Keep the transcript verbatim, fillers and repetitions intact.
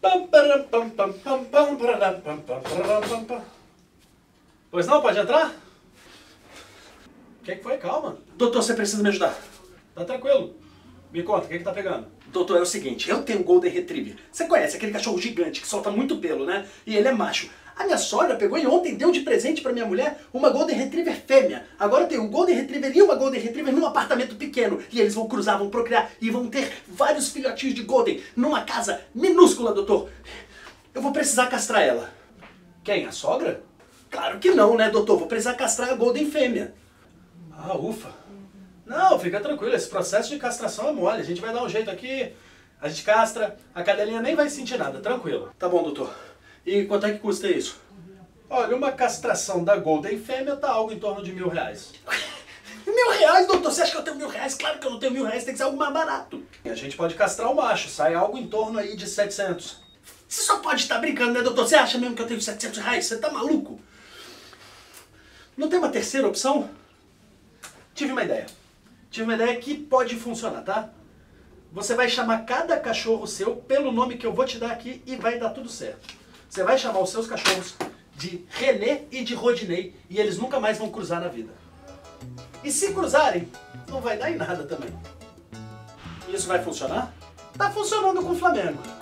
Pois não, pode entrar? O que que foi? Calma. Doutor, você precisa me ajudar. Tá tranquilo. Me conta, o que que tá pegando? Doutor, é o seguinte, eu tenho um Golden Retriever. Você conhece aquele cachorro gigante que solta muito pelo, né? E ele é macho. A minha sogra pegou e ontem deu de presente pra minha mulher uma Golden Retriever fêmea. Agora eu tenho um Golden Retriever e uma Golden Retriever num apartamento pequeno. E eles vão cruzar, vão procriar e vão ter vários filhotinhos de Golden numa casa minúscula, doutor. Eu vou precisar castrar ela. Quem? A sogra? Claro que não, né, doutor? Vou precisar castrar a Golden fêmea. Ah, ufa. Não, fica tranquilo, esse processo de castração é mole. A gente vai dar um jeito aqui, a gente castra, a cadelinha nem vai sentir nada, tranquilo. Tá bom, doutor. E quanto é que custa isso? Olha, uma castração da Golden fêmea tá algo em torno de mil reais. Mil reais, doutor? Você acha que eu tenho mil reais? Claro que eu não tenho mil reais, tem que ser algo mais barato. A gente pode castrar o macho, sai algo em torno aí de setecentos. Você só pode estar brincando, né, doutor? Você acha mesmo que eu tenho setecentos reais? Você tá maluco? Não tem uma terceira opção? Tive uma ideia. Tive uma ideia que pode funcionar, tá? Você vai chamar cada cachorro seu pelo nome que eu vou te dar aqui e vai dar tudo certo. Você vai chamar os seus cachorros de René e de Rodinei e eles nunca mais vão cruzar na vida. E se cruzarem, não vai dar em nada também. Isso vai funcionar? Tá funcionando com o Flamengo.